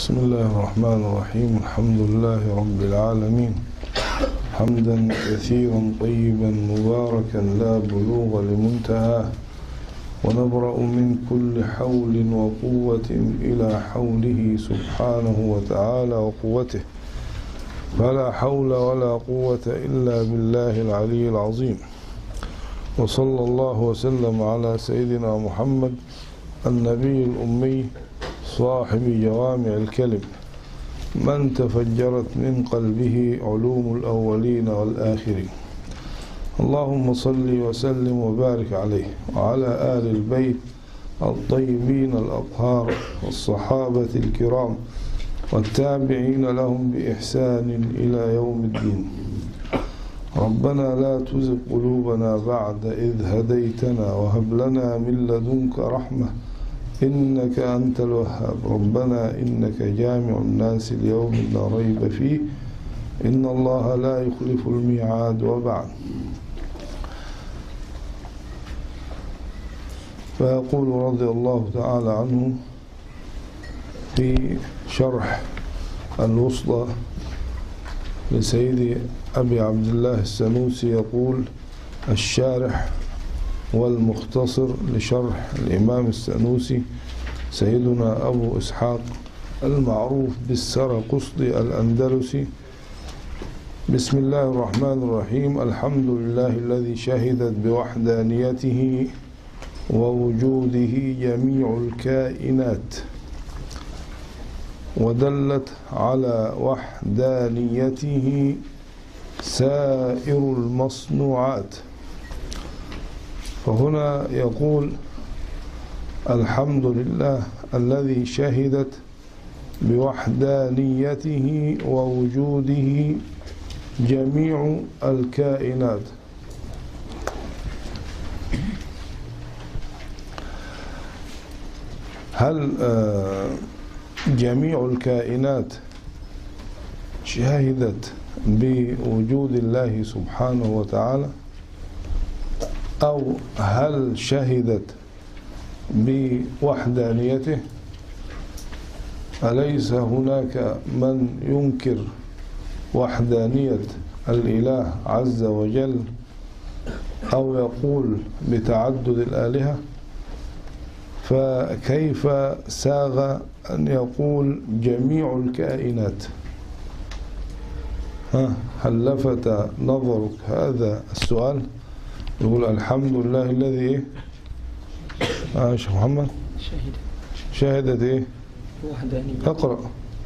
بسم الله الرحمن الرحيم. الحمد لله رب العالمين، حمدا كثيرا طيبا مباركا لا بلوغ لمنتهاه، ونبرأ من كل حول وقوة إلى حوله سبحانه وتعالى وقوته، فلا حول ولا قوة إلا بالله العلي العظيم. وصلى الله وسلم على سيدنا محمد النبي الأمي صاحب جوامع الكلم، من تفجرت من قلبه علوم الأولين والآخرين. اللهم صل وسلم وبارك عليه وعلى آل البيت الطيبين الأطهار والصحابة الكرام والتابعين لهم بإحسان إلى يوم الدين. ربنا لا تزغ قلوبنا بعد إذ هديتنا وهب لنا من لدنك رحمة إنك أنت الوهاب. ربنا إنك جامع الناس ليوم لا ريب فيه إن الله لا يخلف الميعاد. وبعد، فيقول رضي الله تعالى عنه في شرح الوصلة لسيد أبي عبد الله السنوسي، يقول: الشارح والمختصر لشرح الإمام السنوسي سيدنا أبو إسحاق المعروف بالسرقسطي الأندلسي. بسم الله الرحمن الرحيم. الحمد لله الذي شهدت بوحدانيته ووجوده جميع الكائنات، ودلت على وحدانيته سائر المصنوعات. فهنا يقول: الحمد لله الذي شهدت بوحدانيته ووجوده جميع الكائنات. هل جميع الكائنات شهدت بوجود الله سبحانه وتعالى، أو هل شهدت بوحدانيته؟ أليس هناك من ينكر وحدانية الإله عز وجل أو يقول بتعدد الآلهة؟ فكيف ساغ أن يقول جميع الكائنات؟ هل لفت نظرك هذا السؤال؟ يقول الحمد لله الذي شيخ محمد شهدت ايه؟ وحدانيته. اقرأ.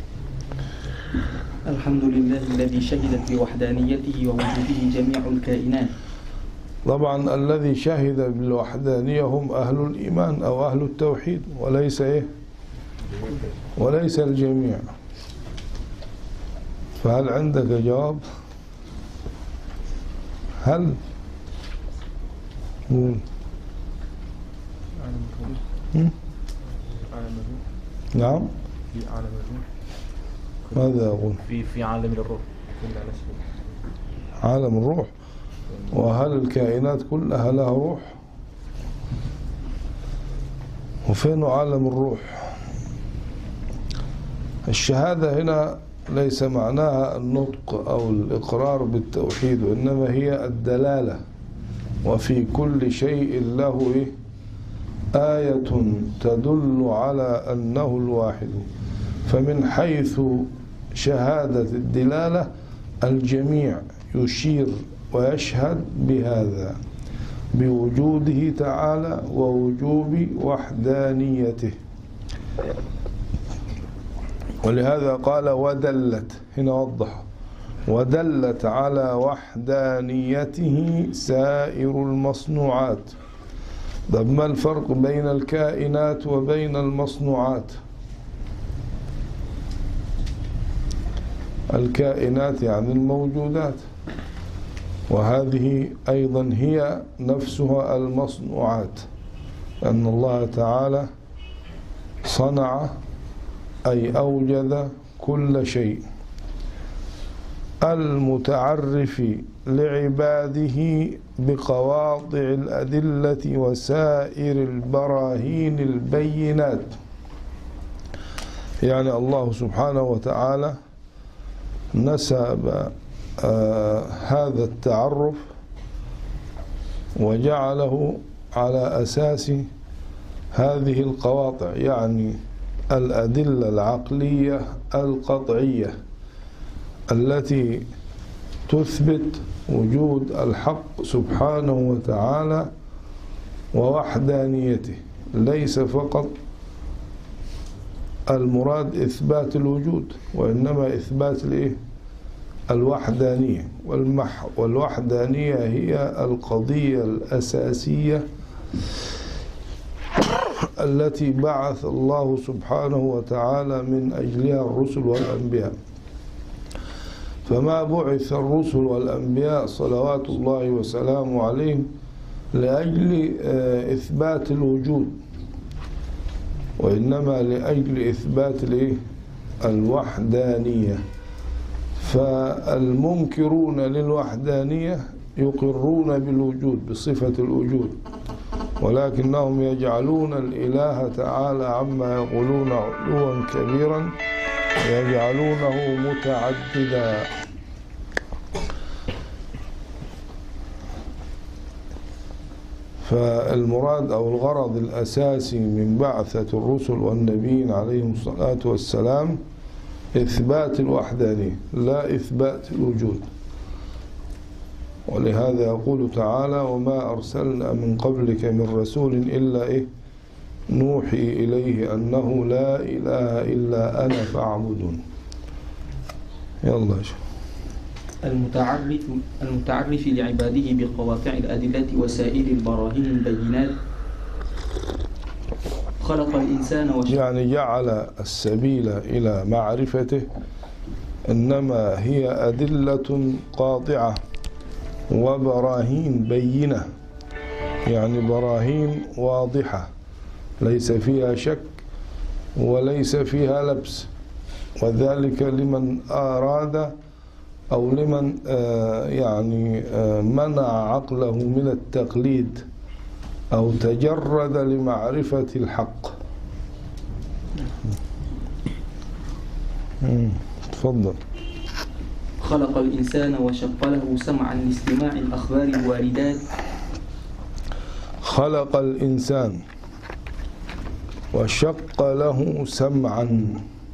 الحمد لله الذي شهدت بوحدانيته ووجوده جميع الكائنات. طبعا الذي شهد بالوحدانية هم أهل الإيمان أو أهل التوحيد، وليس ايه؟ وليس الجميع. فهل عندك جواب؟ هل نعم، في عالم الروح. ماذا أقول؟ في عالم الروح، عالم الروح. وهل الكائنات كلها لها روح؟ وفين عالم الروح؟ الشهادة هنا ليس معناها النطق أو الإقرار بالتوحيد، وإنما هي الدلالة، وفي كل شيء له آية تدل على أنه الواحد. فمن حيث شهادة الدلالة الجميع يشير ويشهد بهذا، بوجوده تعالى ووجوب وحدانيته. ولهذا قال ودلت، هنا وضح: ودلت على وحدانيته سائر المصنوعات. طب ما الفرق بين الكائنات وبين المصنوعات؟ الكائنات يعني الموجودات، وهذه أيضا هي نفسها المصنوعات، أن الله تعالى صنع أي أوجد كل شيء. المتعرف لعباده بقواطع الأدلة وسائر البراهين البينات. يعني الله سبحانه وتعالى نسب هذا التعرف وجعله على أساس هذه القواطع، يعني الأدلة العقلية القطعية التي تثبت وجود الحق سبحانه وتعالى ووحدانيته. ليس فقط المراد إثبات الوجود، وإنما إثبات الوحدانية. والوحدانية هي القضية الأساسية التي بعث الله سبحانه وتعالى من أجلها الرسل والأنبياء. فما بعث الرسل والأنبياء صلوات الله وسلامه عليهم لأجل إثبات الوجود، وإنما لأجل إثبات الوحدانية. فالمنكرون للوحدانية يقرون بالوجود بصفة الوجود، ولكنهم يجعلون الإله تعالى عما يقولون علوا كبيرا، يجعلونه متعددا. فالمراد أو الغرض الأساسي من بعثة الرسل والنبيين عليهم الصلاة والسلام إثبات الوحدانية لا إثبات الوجود. ولهذا يقول تعالى: وما أرسلنا من قبلك من رسول إلا نوحي إليه أنه لا إله إلا أنا فاعبدون. يلا شوف. المتعرف لعباده بقواطع الأدلة وسائر البراهين البينات خلق الإنسان يعني جعل السبيل إلى معرفته إنما هي أدلة قاطعة وبراهين بينة، يعني براهين واضحة ليس فيها شك وليس فيها لبس. وذلك لمن أراد أو لمن منع عقله من التقليد أو تجرد لمعرفة الحق. تفضل. خلق الإنسان وشق له سمعا لاستماع الأخبار الواردات. خلق الإنسان وشق له سمعا.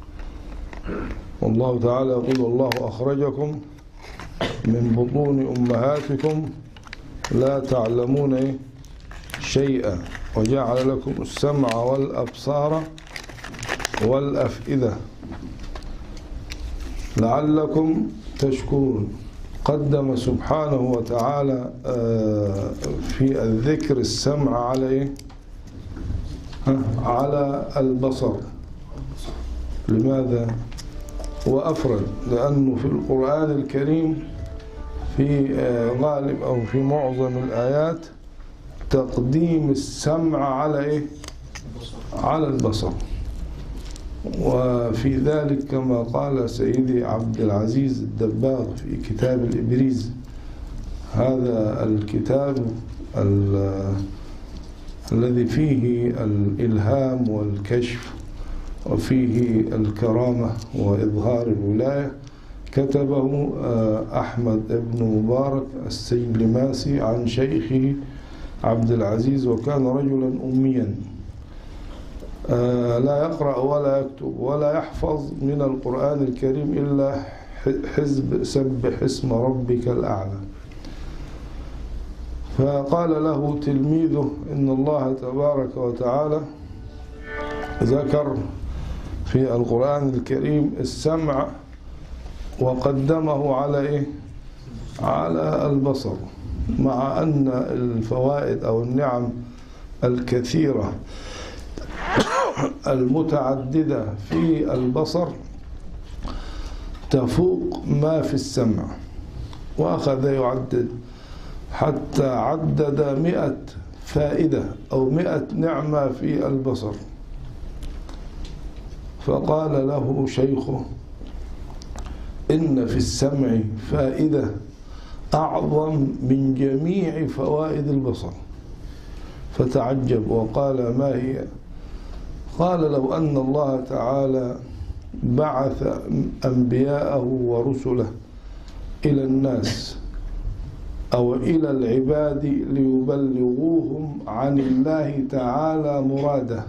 والله تعالى يقول: والله أخرجكم من بطون أمهاتكم لا تعلمون شيئا وجعل لكم السمع والأبصار والأفئدة لعلكم تشكرون. قدم سبحانه وتعالى في الذكر السمع على على البصر. لماذا؟ وأفرد لأنه في القرآن الكريم في غالب أو في معظم الآيات تقديم السمع على البصر. وفي ذلك كما قال سيدي عبد العزيز الدباغ في كتاب الإبريز، هذا الكتاب الذي فيه الإلهام والكشف وفيه الكرامة وإظهار الولاية، كتبه أحمد بن مبارك السيلماسي عن شيخه عبد العزيز، وكان رجلا أميا لا يقرأ ولا يكتب ولا يحفظ من القرآن الكريم إلا حزب سبح اسم ربك الأعلى. فقال له تلميذه: إن الله تبارك وتعالى ذكر في القرآن الكريم السمع وقدمه على البصر، مع أن الفوائد أو النعم الكثيرة المتعددة في البصر تفوق ما في السمع. وأخذ يعدد حتى عدد 100 فائدة أو 100 نعمة في البصر. فقال له شيخه: إن في السمع فائدة أعظم من جميع فوائد البصر. فتعجب وقال: ما هي؟ قال: لو أن الله تعالى بعث أنبياءه ورسله إلى الناس أو إلى العباد ليبلغوهم عن الله تعالى مراده،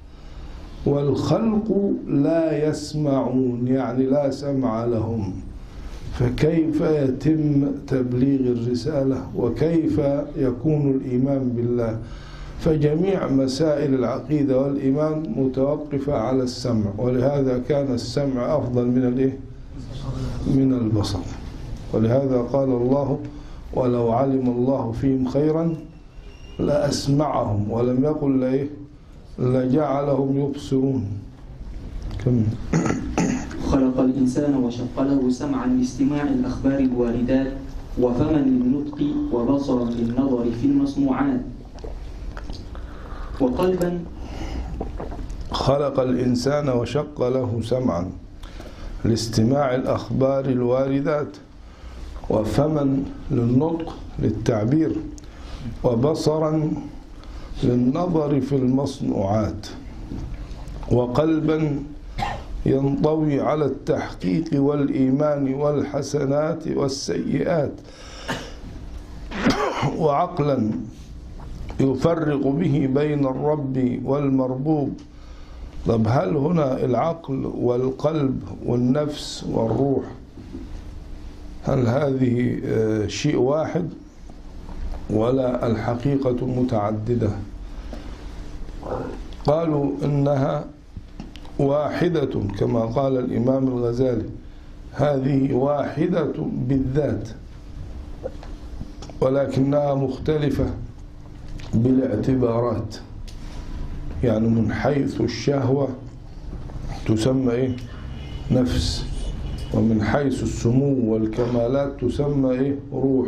والخلق لا يسمعون، يعني لا سمع لهم، فكيف يتم تبليغ الرسالة وكيف يكون الإيمان بالله؟ فجميع مسائل العقيدة والإيمان متوقفة على السمع، ولهذا كان السمع أفضل من البصر. ولهذا قال الله: ولو علم الله فيهم خيرا لأسمعهم، ولم يقل لجعلهم يبصرون. خلق الإنسان وشق له سمعا لاستماع الأخبار الواردات، وفما للنطق، وبصرا للنظر في المسموعات، وقلبا. خلق الإنسان وشق له سمعا لاستماع الأخبار الواردات، وفما للنطق للتعبير، وبصرا للنظر في المصنوعات، وقلبا ينطوي على التحقيق والإيمان والحسنات والسيئات، وعقلا يفرق به بين الرب والمربوب. طب هل هنا العقل والقلب والنفس والروح هل هذه شيء واحد ولا الحقيقة متعددة؟ قالوا إنها واحدة كما قال الإمام الغزالي، هذه واحدة بالذات، ولكنها مختلفة بالاعتبارات. يعني من حيث الشهوة تسمى نفس، ومن حيث السمو والكمالات تسمى روح،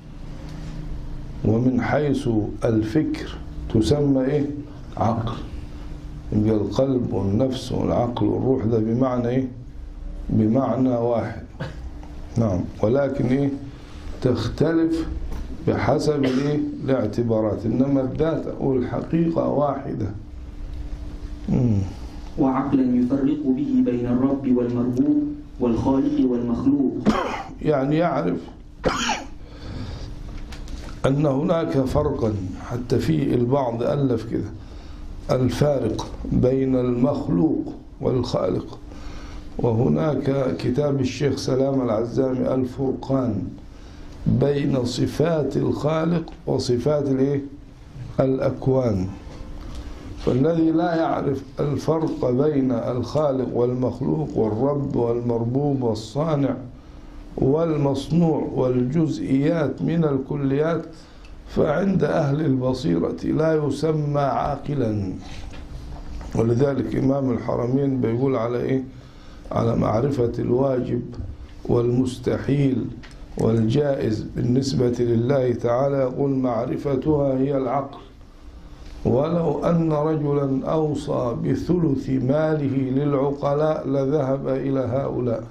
ومن حيث الفكر تسمى عقل. يبقى القلب والنفس والعقل والروح ده بمعنى واحد. نعم، ولكن تختلف بحسب الاعتبارات، إنما الذات أو الحقيقة واحدة. وعقلا يفرق به بين الرب والمربوب والخالق والمخلوق، يعني يعرف أن هناك فرقا، حتى في البعض ألف كده الفارق بين المخلوق والخالق. وهناك كتاب الشيخ سلام العزامي الفرقان بين صفات الخالق وصفات الأكوان. فالذي لا يعرف الفرق بين الخالق والمخلوق والرب والمربوب والصانع والمصنوع والجزئيات من الكليات، فعند أهل البصيرة لا يسمى عاقلا. ولذلك إمام الحرمين بيقول على على معرفة الواجب والمستحيل والجائز بالنسبة لله تعالى، يقول معرفتها هي العقل، ولو أن رجلا أوصى بثلث ماله للعقلاء لذهب إلى هؤلاء.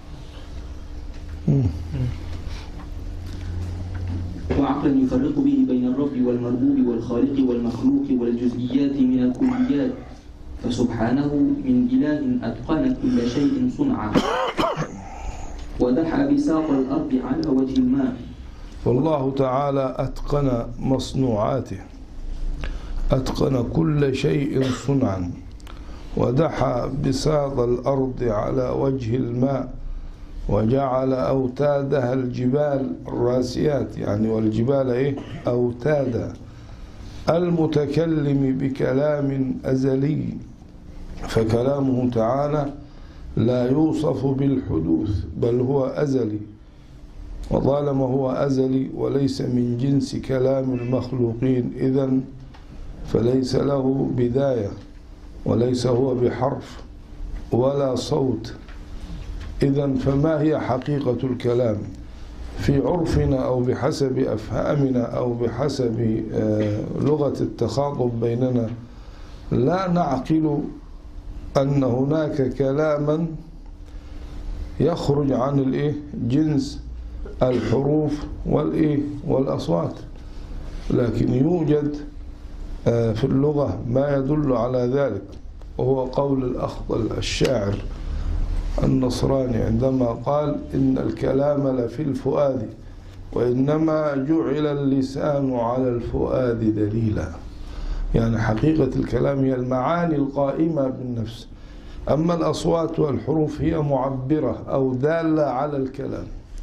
وعقلا يفرق به بين الرب والمربوب والخالق والمخلوق والجزئيات من الكليات، فسبحانه من إله أتقن كل شيء صنعا ودحى بساط الأرض على وجه الماء. والله تعالى أتقن مصنوعاته، أتقن كل شيء صنعا، ودحى بساط الأرض على وجه الماء، وجعل أوتادها الجبال الراسيات، يعني والجبال أوتادا، المتكلم بكلام أزلي، فكلامه تعالى لا يوصف بالحدوث بل هو أزلي، وطالما هو أزلي وليس من جنس كلام المخلوقين إذن فليس له بداية، وليس هو بحرف ولا صوت. إذن فما هي حقيقة الكلام في عرفنا أو بحسب أفهامنا أو بحسب لغة التخاطب بيننا؟ لا نعقل أن هناك كلاما يخرج عن جنس الحروف والأصوات، لكن يوجد في اللغة ما يدل على ذلك، وهو قول الأخطل الشاعر النصراني عندما قال إن الكلام لفي الفؤاد وإنما جعل اللسان على الفؤاد دليلا. يعني حقيقة الكلام هي المعاني القائمة بالنفس، أما الأصوات والحروف هي معبرة أو دالة على الكلام.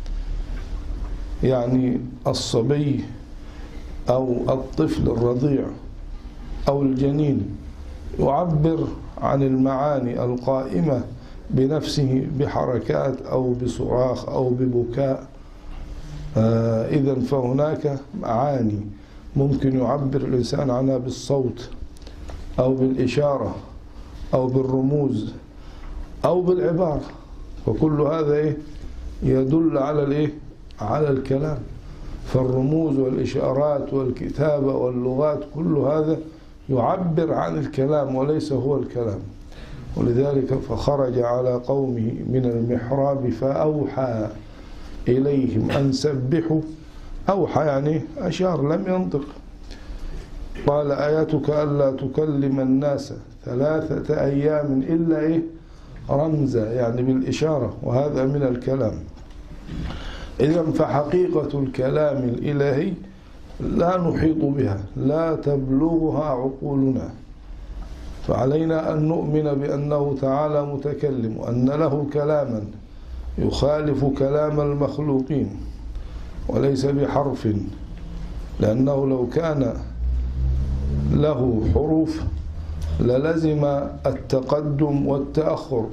يعني الصبي أو الطفل الرضيع أو الجنين يعبر عن المعاني القائمة بنفسه بحركات أو بصراخ أو ببكاء. إذن فهناك معاني ممكن يعبر الإنسان عنها بالصوت أو بالإشارة أو بالرموز أو بالعبارة، وكل هذا يدل على على الكلام. فالرموز والإشارات والكتابة واللغات كل هذا يعبر عن الكلام وليس هو الكلام. ولذلك فخرج على قومه من المحراب فأوحى إليهم أن سبحوا. أوحى يعني أشار، لم ينطق. قال آياتك ألا تكلم الناس 3 أيام إلا رمزا، يعني بالإشارة، وهذا من الكلام. إذن فحقيقة الكلام الإلهي لا نحيط بها، لا تبلغها عقولنا، فعلينا أن نؤمن بأنه تعالى متكلم وأن له كلاما يخالف كلام المخلوقين وليس بحرف، لأنه لو كان له حروف للزم التقدم والتأخر،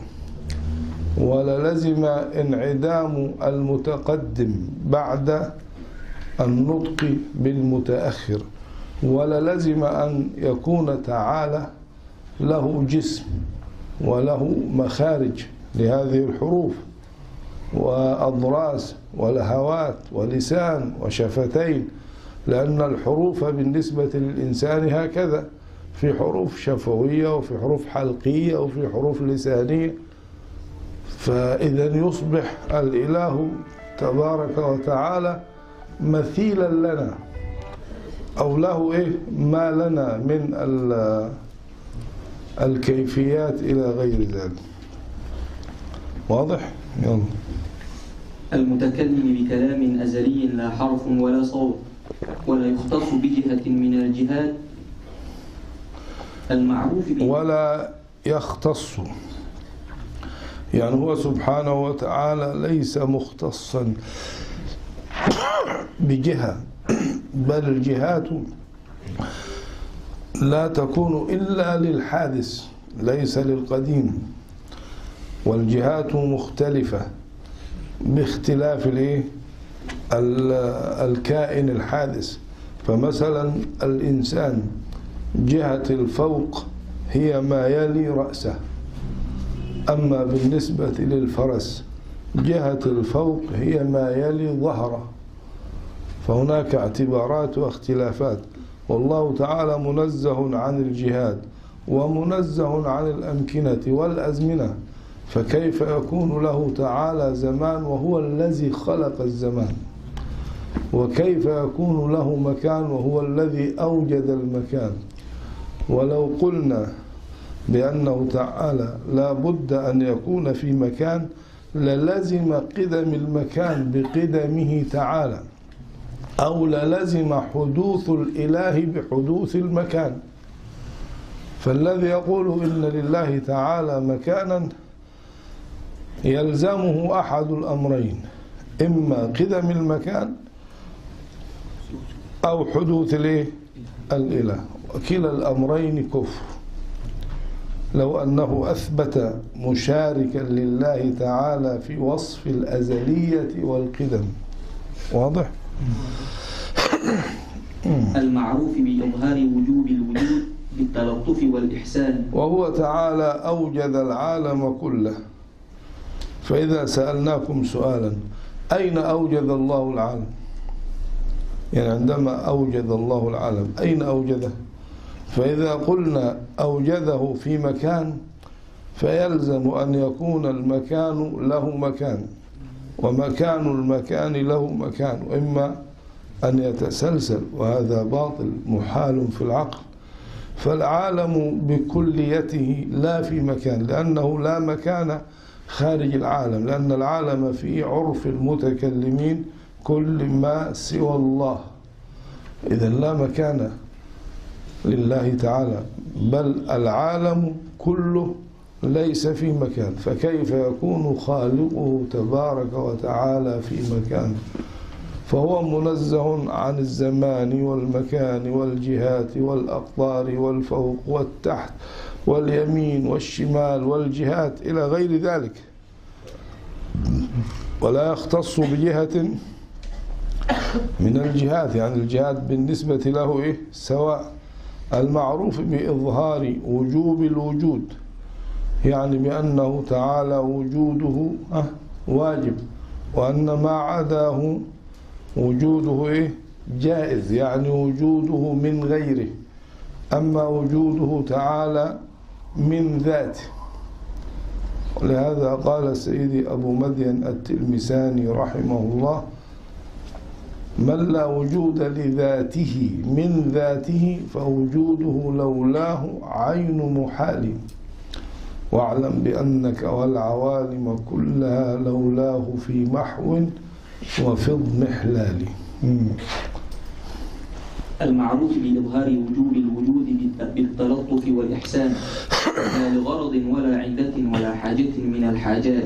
وللزم انعدام المتقدم بعد النطق بالمتأخر، وللزم أن يكون تعالى له جسم وله مخارج لهذه الحروف وأضراس ولهوات ولسان وشفتين، لأن الحروف بالنسبة للإنسان هكذا، في حروف شفوية وفي حروف حلقية وفي حروف لسانية. فإذا يصبح الإله تبارك وتعالى مثيلا لنا أو له ما لنا من الكيفيات إلى غير ذلك. واضح؟ يلا. المتكلم بكلام أزلي لا حرف ولا صوت ولا يختص بجهة من الجهات المعروف ولا يختص، يعني هو سبحانه وتعالى ليس مختصا بجهة، بل الجهات لا تكون إلا للحادث ليس للقديم، والجهات مختلفة باختلاف الكائن الحادث. فمثلا الإنسان جهة الفوق هي ما يلي رأسه، أما بالنسبة للفرس جهة الفوق هي ما يلي ظهره، فهناك اعتبارات واختلافات. والله تعالى منزه عن الجهات ومنزه عن الأمكنة والأزمنة، فكيف يكون له تعالى زمان وهو الذي خلق الزمان؟ وكيف يكون له مكان وهو الذي أوجد المكان؟ ولو قلنا بأنه تعالى لا بد أن يكون في مكان للزم قدم المكان بقدمه تعالى، أو للزم حدوث الإله بحدوث المكان. فالذي يقول إن لله تعالى مكانا يلزمه أحد الأمرين، إما قدم المكان أو حدوث الإله، وكلا الأمرين كفر. لو أنه أثبت مشاركا لله تعالى في وصف الأزلية والقدم. واضح؟ المعروف بإظهار وجوب الوجود بالتلطف والإحسان. وهو تعالى أوجد العالم كله. فإذا سألناكم سؤالا أين أوجد الله العالم؟ يعني عندما أوجد الله العالم أين أوجده؟ فإذا قلنا أوجده في مكان فيلزم أن يكون المكان له مكان، ومكان المكان له مكان، وإما أن يتسلسل، وهذا باطل محال في العقل. فالعالم بكليته لا في مكان، لأنه لا مكان خارج العالم، لأن العالم في عرف المتكلمين كل ما سوى الله، إذا لا مكان لله تعالى، بل العالم كله ليس في مكان، فكيف يكون خالقه تبارك وتعالى في مكان؟ فهو منزه عن الزمان والمكان والجهات والأقطار والفوق والتحت واليمين والشمال والجهات إلى غير ذلك، ولا يختص بجهة من الجهات، يعني الجهات بالنسبة له سواء. المعروف بإظهار وجوب الوجود، يعني بأنه تعالى وجوده واجب، وأن ما عداه وجوده جائز، يعني وجوده من غيره. أما وجوده تعالى من ذاته. ولهذا قال سيدي أبو مدين التلمساني رحمه الله: من لا وجود لذاته من ذاته فوجوده لولاه عين محال، واعلم بأنك والعوالم كلها لولاه في محو وفي اضمحلال. المعروف بإظهار وجوب الوجود بالتلطف والإحسان، لا لغرض ولا علة ولا حاجة من الحاجات،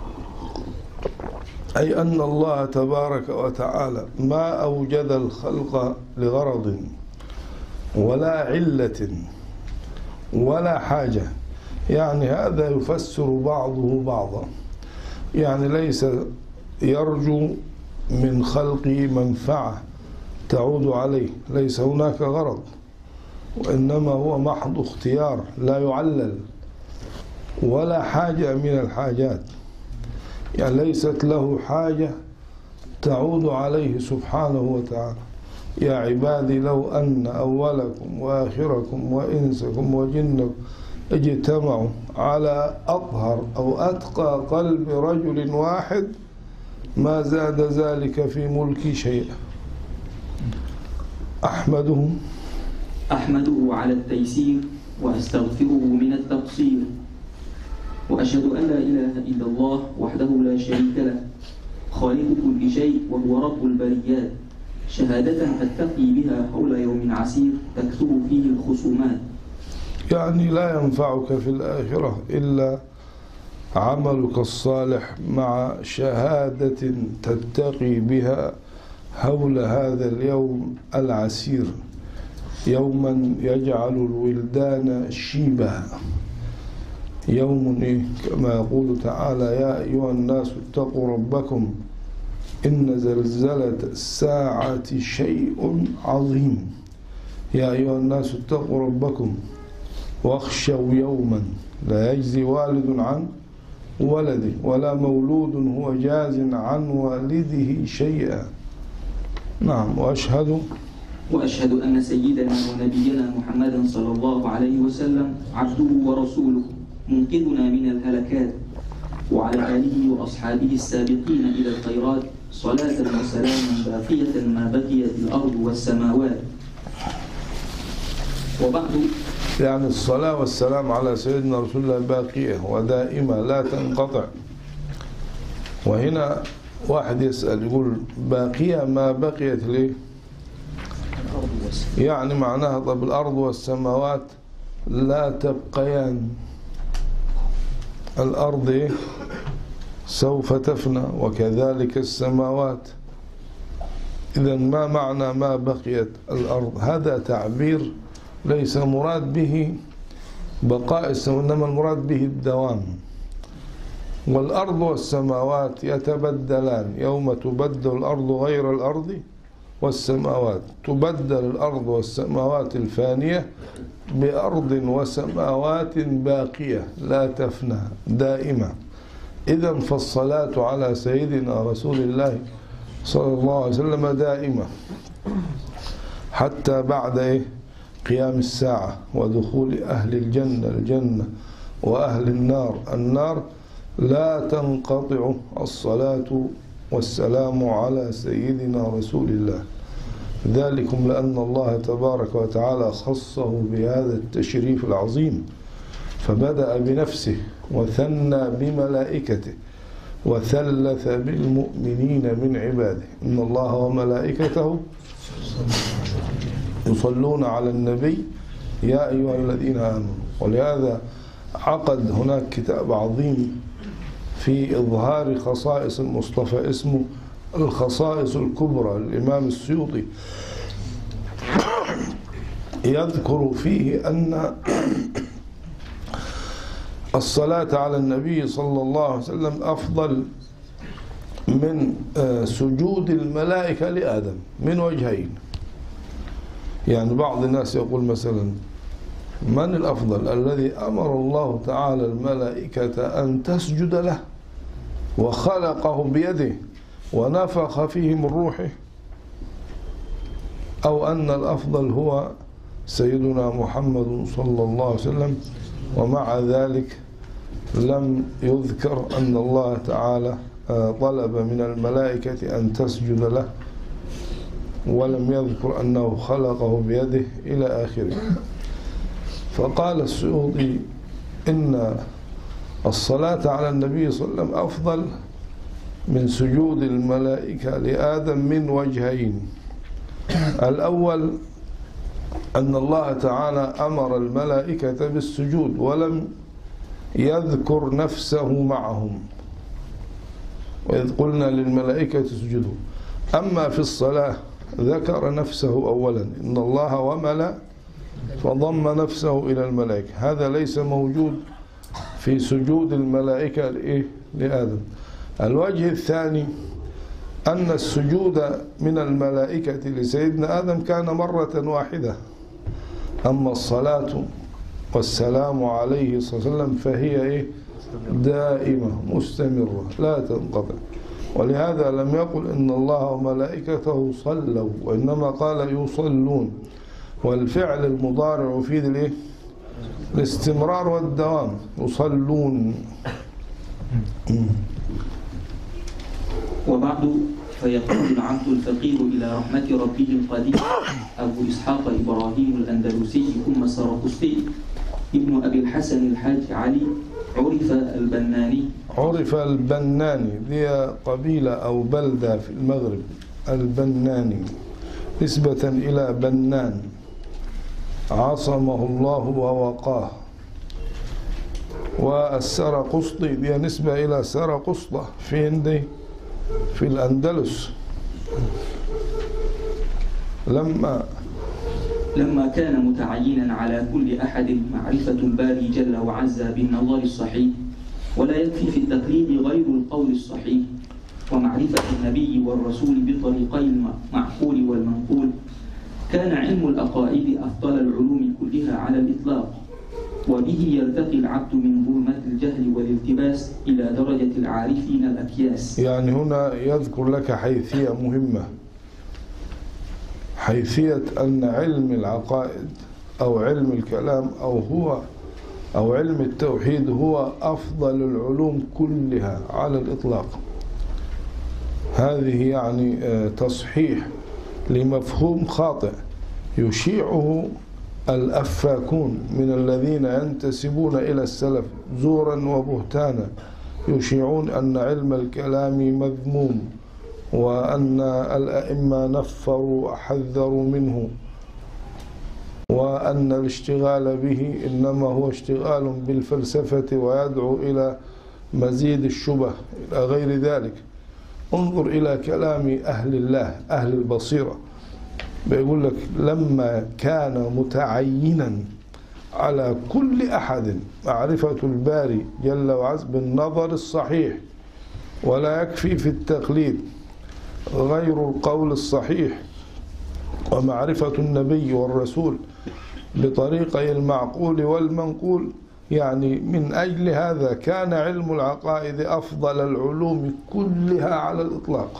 أي أن الله تبارك وتعالى ما أوجد الخلق لغرض ولا علة ولا حاجة، يعني هذا يفسر بعضه بعضا، يعني ليس يرجو من خلقه منفعة تعود عليه، ليس هناك غرض، وإنما هو محض اختيار لا يعلل، ولا حاجة من الحاجات، يعني ليست له حاجة تعود عليه سبحانه وتعالى. يا عبادي لو أن أولكم وآخركم وإنسكم وجنكم اجتمعوا على أطهر أو أتقى قلب رجل واحد ما زاد ذلك في ملكي شيئا. أحمده على التيسير وأستغفره من التقصير، وأشهد أن لا إله إلا الله وحده لا شريك له، خالق كل شيء وهو رب البريات، شهادة أتقي بها حول يوم عسير تكثر فيه الخصومات. يعني لا ينفعك في الآخرة إلا عملك الصالح مع شهادة تتقي بها حول هذا اليوم العسير، يوما يجعل الولدان شيبا، يوم كما يقول تعالى: يا أيها الناس اتقوا ربكم إن زلزلة الساعة شيء عظيم. يا أيها الناس اتقوا ربكم واخشوا يوما لا يجزي والد عن ولده ولا مولود هو جاز عن والده شيئا. نعم. وأشهد أن سيدنا ونبينا محمدا صلى الله عليه وسلم عبده ورسوله منقذنا من الهلكات، وعلى آله وأصحابه السابقين إلى الخيرات صلاة وسلاما باقية ما بقيت الأرض والسماوات. وبعد، يعني الصلاة والسلام على سيدنا رسول الله باقية ودائمة لا تنقطع. وهنا واحد يسأل يقول: باقية ما بقيت ليه؟ يعني معناها طب الأرض والسماوات لا تبقيان، الأرض سوف تفنى وكذلك السماوات. إذن ما معنى ما بقيت الأرض؟ هذا تعبير ليس مراد به بقاء السماوات، إنما المراد به الدوام. والأرض والسماوات يتبدلان، يوم تبدل الأرض غير الأرض والسماوات، تبدل الأرض والسماوات الفانية بأرض وسماوات باقية لا تفنى دائمة. إذن فالصلاة على سيدنا رسول الله صلى الله عليه وسلم دائمة حتى بعد قيام الساعة ودخول أهل الجنة وأهل النار لا تنقطع الصلاة والسلام على سيدنا رسول الله. ذلكم لأن الله تبارك وتعالى خصه بهذا التشريف العظيم، فبدأ بنفسه وثنى بملائكته وثلث بالمؤمنين من عباده إن الله وملائكته يصلون على النبي يا أيها الذين آمنوا. ولهذا عقد هناك كتاب عظيم في إظهار خصائص المصطفى اسمه الخصائص الكبرى للإمام السيوطي، يذكر فيه أن الصلاة على النبي صلى الله عليه وسلم أفضل من سجود الملائكة لآدم من وجهين. يعني بعض الناس يقول مثلا من الأفضل؟ الذي أمر الله تعالى الملائكة أن تسجد له وخلقه بيده ونفخ فيه من روحه، أو أن الأفضل هو سيدنا محمد صلى الله عليه وسلم، ومع ذلك لم يذكر أن الله تعالى طلب من الملائكة أن تسجد له، ولم يذكر أنه خلقه بيده إلى آخره. فقال السيوطي إن الصلاة على النبي صلى الله عليه وسلم أفضل من سجود الملائكة لآدم من وجهين. الأول أن الله تعالى أمر الملائكة بالسجود ولم يذكر نفسه معهم، وإذ قلنا للملائكة اسجدوا. أما في الصلاة ذكر نفسه أولا إن الله وملائكته فضم نفسه إلى الملائكة، هذا ليس موجود في سجود الملائكة لآدم. الوجه الثاني أن السجود من الملائكة لسيدنا آدم كان مرة واحدة، أما الصلاة والسلام عليه صلى الله عليه وسلم فهي دائمة مستمرة لا تنقطع. ولهذا لم يقل إن الله وملائكته صلوا، وإنما قال يصلون، والفعل المضارع يفيد الاستمرار والدوام، يصلون. وبعد فيقول العبد الفقير إلى رحمة ربه القدير أبو إسحاق إبراهيم الأندلسي ثم السرقسطي ابن أبي الحسن الحاج علي عرف البناني. عرف البناني دي قبيلة أو بلدة في المغرب، البناني نسبة إلى بنان عصمه الله ووقاه. والسرقسطي دي نسبة إلى سرقسطة في الأندلس. لما كان متعينا على كل أحد معرفة الباري جل وعز بالنظر الصحيح، ولا يكفي في التقليد غير القول الصحيح، ومعرفة النبي والرسول بطريقي المعقول والمنقول، كان علم العقائد أفضل العلوم كلها على الإطلاق، وبه يرتقي العبد من ظلمة الجهل والالتباس إلى درجة العارفين الأكياس. يعني هنا يذكر لك حيثية مهمة، حيثية أن علم العقائد أو علم الكلام أو علم التوحيد هو أفضل العلوم كلها على الإطلاق. هذه يعني تصحيح لمفهوم خاطئ يشيعه الأفاكون من الذين ينتسبون إلى السلف زورا وبهتانا، يشيعون أن علم الكلام مذموم، وأن الأئمة نفروا وحذروا منه، وأن الاشتغال به إنما هو اشتغال بالفلسفة ويدعو إلى مزيد الشبه إلى غير ذلك. انظر إلى كلام أهل الله أهل البصيرة، بيقول لك لما كان متعينا على كل أحد معرفة الباري جل وعز بالنظر الصحيح، ولا يكفي في التقليد غير القول الصحيح، ومعرفة النبي والرسول بطريقي المعقول والمنقول، يعني من أجل هذا كان علم العقائد أفضل العلوم كلها على الإطلاق،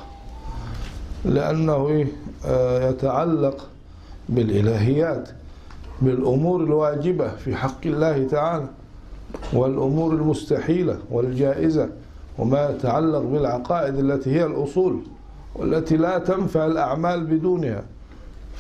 لأنه يتعلق بالإلهيات، بالأمور الواجبة في حق الله تعالى، والأمور المستحيلة والجائزة، وما يتعلق بالعقائد التي هي الأصول والتي لا تنفع الأعمال بدونها،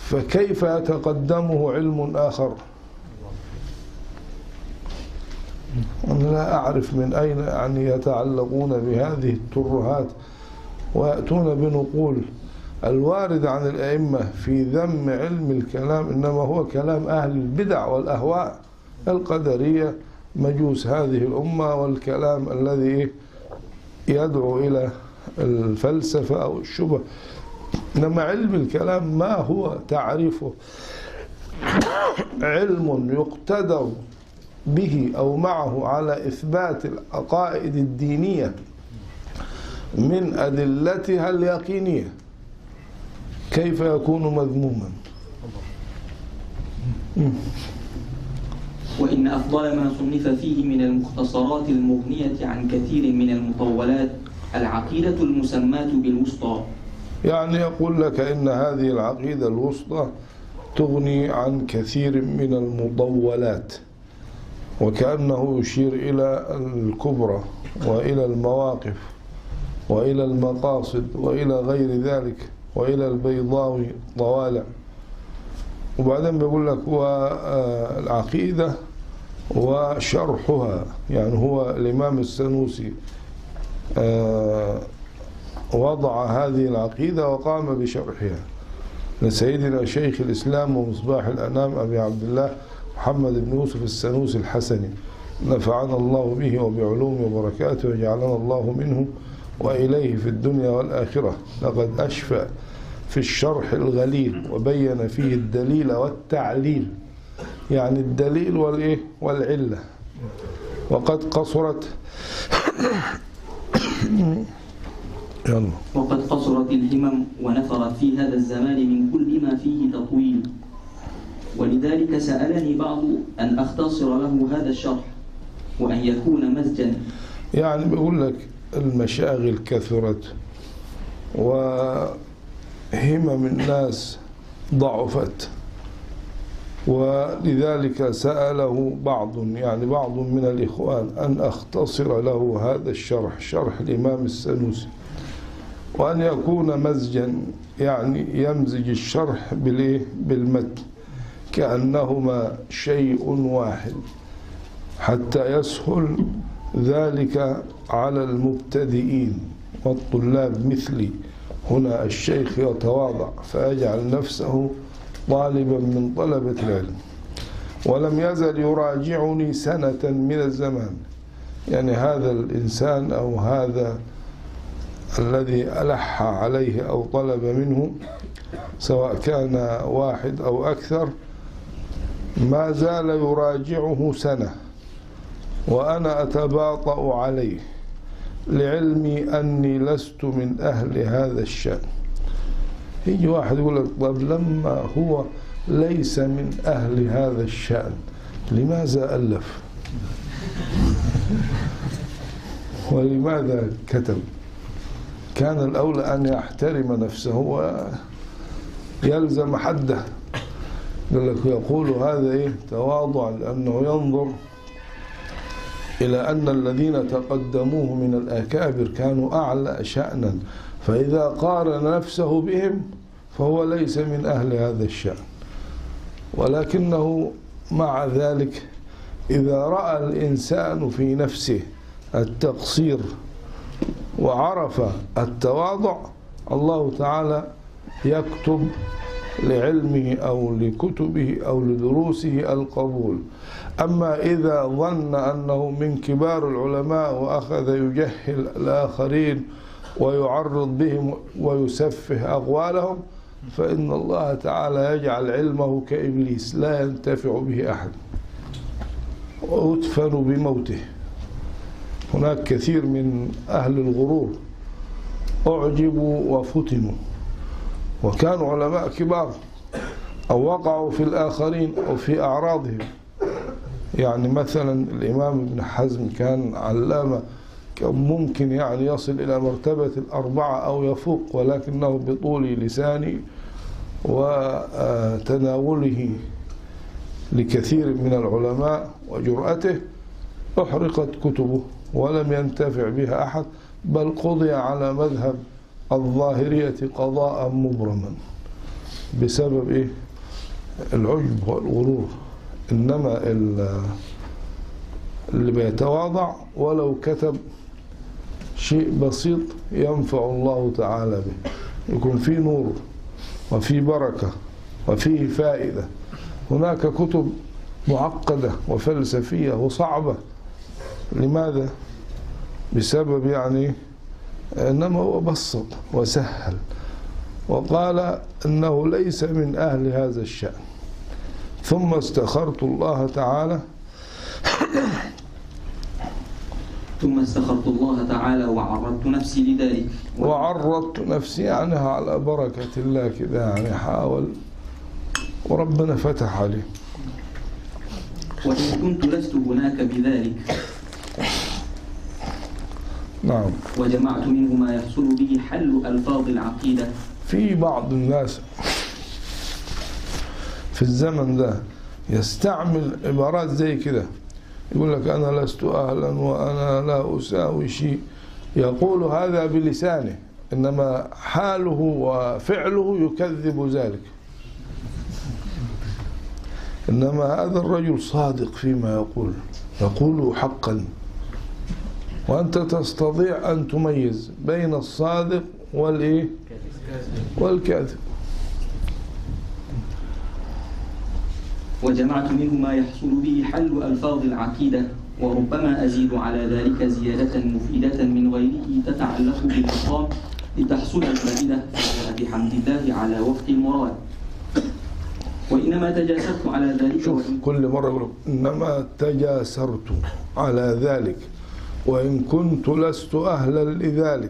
فكيف يتقدمه علم آخر؟ أنا لا أعرف من أين يعني يتعلقون بهذه الترهات ويأتون بنقول الوارد عن الأئمة في ذم علم الكلام إنما هو كلام أهل البدع والأهواء القدرية مجوس هذه الأمة، والكلام الذي يدعو إلى الفلسفة أو الشبه. إنما علم الكلام ما هو تعريفه؟ علم يقتدر به أو معه على إثبات العقائد الدينية من أدلتها اليقينية، كيف يكون مذموما؟ وإن أفضل ما صنف فيه من المختصرات المغنية عن كثير من المطولات العقيدة المسماة بالوسطى. يعني يقول لك إن هذه العقيدة الوسطى تغني عن كثير من المطولات، وكأنه يشير إلى الكبرى وإلى المواقف وإلى المقاصد وإلى غير ذلك وإلى البيضاوي طوالع. وبعدين بيقول لك والعقيدة وشرحها، يعني هو الإمام السنوسي وضع هذه العقيدة وقام بشرحها لسيدنا شيخ الإسلام ومصباح الأنام أبي عبد الله محمد بن يوسف السنوسي الحسني، نفعنا الله به وبعلومه وبركاته وجعلنا الله منه وإليه في الدنيا والآخرة. لقد أشفى في الشرح الغليل وبين فيه الدليل والتعليل، يعني الدليل والعلة. وقد قصرت وقد قصرت الهمم ونفرت في هذا الزمان من كل ما فيه تطويل، ولذلك سألني بعض أن أختصر له هذا الشرح وأن يكون مزجا. يعني بيقول لك المشاغل كثرت وهمم الناس ضعفت، ولذلك سأله بعض من الإخوان أن أختصر له هذا الشرح، شرح الإمام السنوسي، وأن يكون مزجا، يعني يمزج الشرح بالمتن كأنهما شيء واحد حتى يسهل ذلك على المبتدئين والطلاب مثلي. هنا الشيخ يتواضع فيجعل نفسه طالبا من طلبة العلم، ولم يزل يراجعني سنة من الزمان. يعني هذا الإنسان أو هذا الذي ألح عليه أو طلب منه، سواء كان واحد أو أكثر، ما زال يراجعه سنة وأنا أتباطأ عليه لعلمي أني لست من أهل هذا الشأن. يجي واحد يقول لك طب لما هو ليس من أهل هذا الشأن لماذا ألف؟ ولماذا كتب؟ كان الأولى أن يحترم نفسه ويلزم حده. يقول هذا تواضع، لأنه ينظر إلى أن الذين تقدموه من الأكابر كانوا أعلى شأنا، فإذا قارن نفسه بهم فهو ليس من أهل هذا الشأن. ولكنه مع ذلك إذا رأى الإنسان في نفسه التقصير وعرف التواضع، الله تعالى يكتب لعلمه أو لكتبه أو لدروسه القبول. أما إذا ظن أنه من كبار العلماء وأخذ يجهل الآخرين ويعرض بهم ويسفه أقوالهم، فإن الله تعالى يجعل علمه كإبليس لا ينتفع به أحد ويدفن بموته. هناك كثير من أهل الغرور أعجبوا وفتنوا وكانوا علماء كبار، أو وقعوا في الآخرين أو في أعراضهم. يعني مثلا الإمام ابن حزم كان علامة، كان ممكن يعني يصل إلى مرتبة الأربعة أو يفوق، ولكنه بطول لسانه وتناوله لكثير من العلماء وجرأته أحرقت كتبه ولم ينتفع بها أحد، بل قضي على مذهب الظاهرية قضاء مبرما بسبب العجب والغرور. إنما اللي بيتواضع ولو كتب شيء بسيط ينفع الله تعالى به، يكون فيه نور وفيه بركة وفيه فائدة. هناك كتب معقدة وفلسفية وصعبة، لماذا؟ بسبب إنما هو بسط وسهل، وقال إنه ليس من أهل هذا الشأن. ثم استخرت الله تعالى وعرضت نفسي لذلك. وعرضت نفسي على بركة الله كده، حاول وربنا فتح عليه. وإن كنت لست هناك بذلك. نعم. وجمعت منه ما يحصل به حل ألفاظ العقيدة. في بعض الناس في الزمن ده يستعمل عبارات زي كده، يقول لك أنا لست أهلا وأنا لا أساوي شيء، يقول هذا بلسانه، إنما حاله وفعله يكذب ذلك. إنما هذا الرجل صادق فيما يقول حقا، وأنت تستطيع أن تميز بين الصادق والكاذب. وجمعت منه ما يحصل به حل ألفاظ العقيدة، وربما أزيد على ذلك زيادة مفيدة من غيره تتعلق بالمقام لتحصل الفائدة، بحمد الله على وفق المراد. وإنما تجاسرت على ذلك. شوف كل مرة يقول إنما تجاسرت على ذلك وإن كنت لست أهلا لذلك،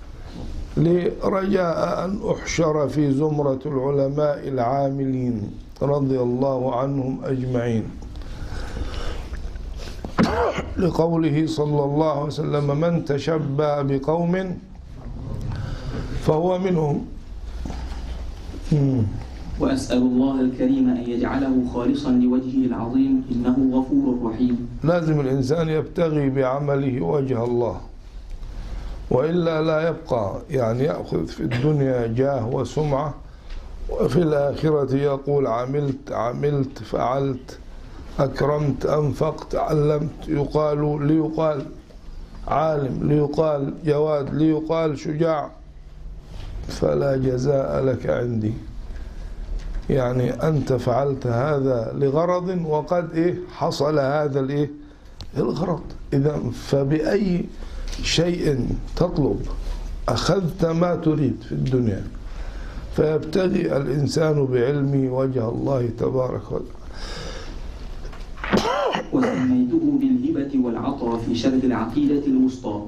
لرجاء أن أحشر في زمرة العلماء العاملين رضي الله عنهم أجمعين، لقوله صلى الله عليه وسلم: من تشبه بقوم فهو منهم. وأسأل الله الكريم أن يجعله خالصا لوجهه العظيم، إنه غفور رحيم. لازم الإنسان يبتغي بعمله وجه الله، وإلا لا يبقى، يأخذ في الدنيا جاه وسمعة، وفي الآخرة يقول عملت فعلت أكرمت أنفقت علمت، ليقال عالم، ليقال جواد، ليقال شجاع، فلا جزاء لك عندي. أنت فعلت هذا لغرض وقد حصل هذا الغرض. إذا فبأي شيء تطلب أخذت ما تريد في الدنيا، فيبتغي الإنسان بعلمه وجه الله تبارك وتعالى. وسميته بالهبة والعطاء في شرح العقيدة الوسطى.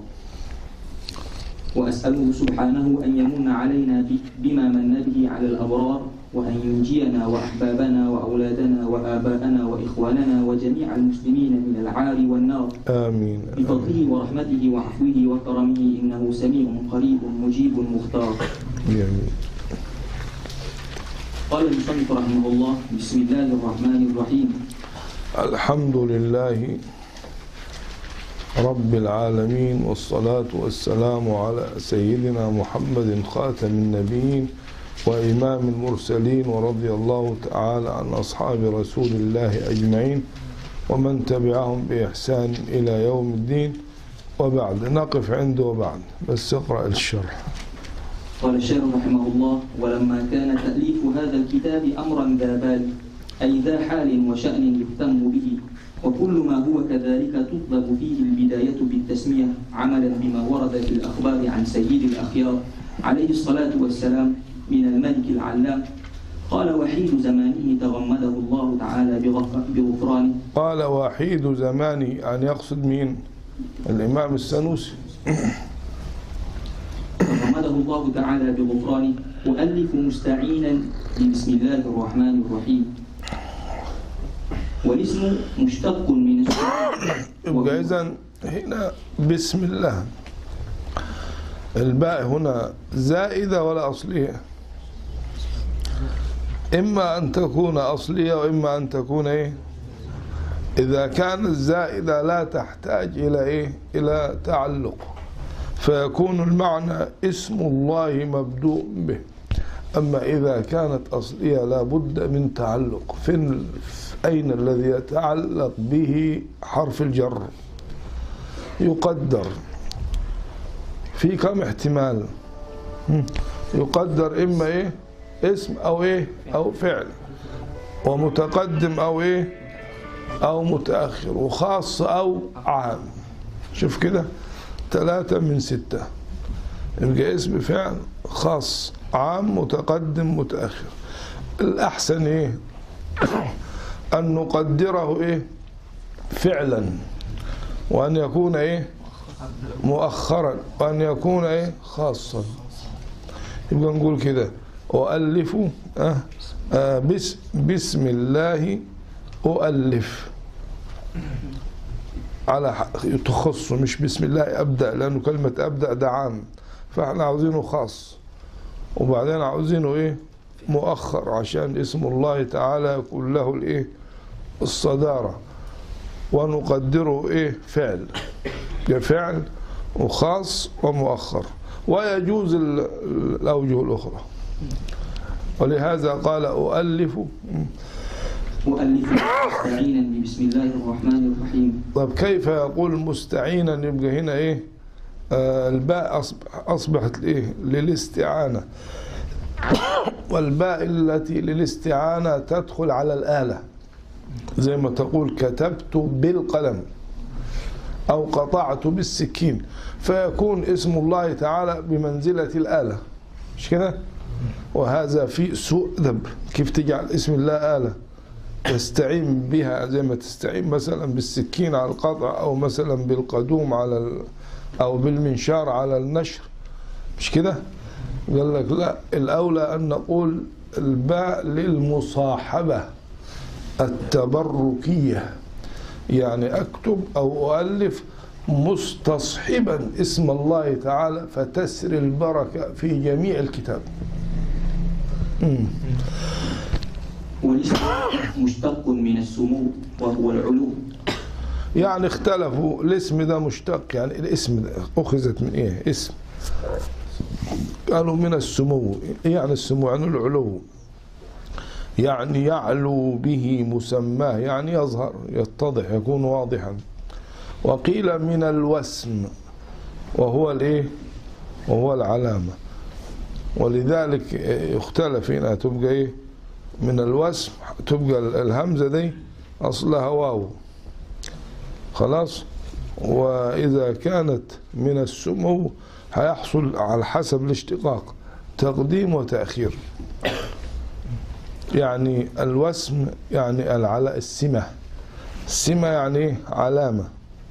وأسأله سبحانه أن يمن علينا بما من به على الأبرار، وأن ينجينا وأحبابنا وأولادنا وآباءنا وإخواننا وجميع المسلمين من العار والنار. آمين. بفضله ورحمته وعفوه وكرمه، إنه سميع قريب مجيب مختار. آمين. قال المصنف رحمه الله: بسم الله الرحمن الرحيم. الحمد لله رب العالمين، والصلاة والسلام على سيدنا محمد خاتم النبيين وإمام المرسلين، ورضي الله تعالى عن أصحاب رسول الله أجمعين ومن تبعهم بإحسان إلى يوم الدين. وبعد نقف عنده وبعد، بس اقرأ الشرح. قال الشيخ رحمه الله: ولما كان تأليف هذا الكتاب أمرا ذا بال، أي ذا حال وشأن يهتم به، وكل ما هو كذلك تطلب فيه البداية بالتسمية، عملا بما ورد في الأخبار عن سيد الأخيار عليه الصلاة والسلام من الملك العلام. قال: وحيد زمانه تغمده الله تعالى بغفرانه. قال: وحيد زمانه، أن يقصد مين؟ الإمام السنوسي. تغمده الله تعالى بغفرانه، أؤلف مستعينا بسم الله الرحمن الرحيم. والاسم مشتق من اسم. يبقى إذن هنا بسم الله، الباء هنا زائدة ولا أصلية؟ إما أن تكون أصلية وإما أن تكون إذا كانت زائدة لا تحتاج إلى إلى تعلق، فيكون المعنى اسم الله مبدوء به، أما إذا كانت أصلية لا بد من تعلق. أين الذي يتعلق به حرف الجر؟ يقدر في كم احتمال؟ يقدر إما إيه اسم أو إيه أو فعل، ومتقدم أو إيه أو متأخر، وخاص أو عام. شوف كده 3 من 6 يبقى اسم فعل خاص عام متقدم متأخر. الأحسن إيه أن نقدره إيه فعلا، وأن يكون إيه مؤخرا، وأن يكون إيه خاصا. يبقى نقول كده أؤلف بسم الله أؤلف، على تخص، مش بسم الله أبدأ، لأنه كلمة أبدأ ده عام، فاحنا عاوزينه خاص، وبعدين عاوزينه إيه مؤخر عشان اسم الله تعالى يكون له الإيه الصدارة، ونقدره إيه فعل، فعل وخاص ومؤخر، ويجوز الأوجه الأخرى. ولهذا قال أؤلف مستعينا بسم الله الرحمن الرحيم. طب كيف يقول مستعينا؟ يبقى هنا إيه الباء أصبحت إيه للاستعانة، والباء التي للاستعانة تدخل على الآلة، زي ما تقول كتبت بالقلم أو قطعت بالسكين، فيكون اسم الله تعالى بمنزلة الآلة، مش كده؟ وهذا في سوء أدب. كيف تجعل اسم الله آلة تستعين بها زي ما تستعين مثلا بالسكين على القطع، أو مثلا بالقدوم على أو بالمنشار على النشر، مش كده؟ قال لك لا، الأولى أن نقول الباء للمصاحبة التبركية، يعني أكتب أو أؤلف مستصحبا اسم الله تعالى فتسري البركة في جميع الكتاب. والاسم مشتق من السمو وهو العلو. يعني اختلفوا، الاسم ده مشتق، يعني الاسم ده أخذت من إيه اسم؟ قالوا من السمو، يعني السمو يعني العلو، يعني يعلو به مسماه، يعني يظهر يتضح يكون واضحا. وقيل من الوسم وهو الايه وهو العلامة، ولذلك يختلف هنا، تبقى ايه من الوسم، تبقى الهمزة دي أصلها واو خلاص، وإذا كانت من السمو هيحصل على حسب الاشتقاق تقديم وتأخير. يعني الوسم يعني السمة، السمة يعني علامة.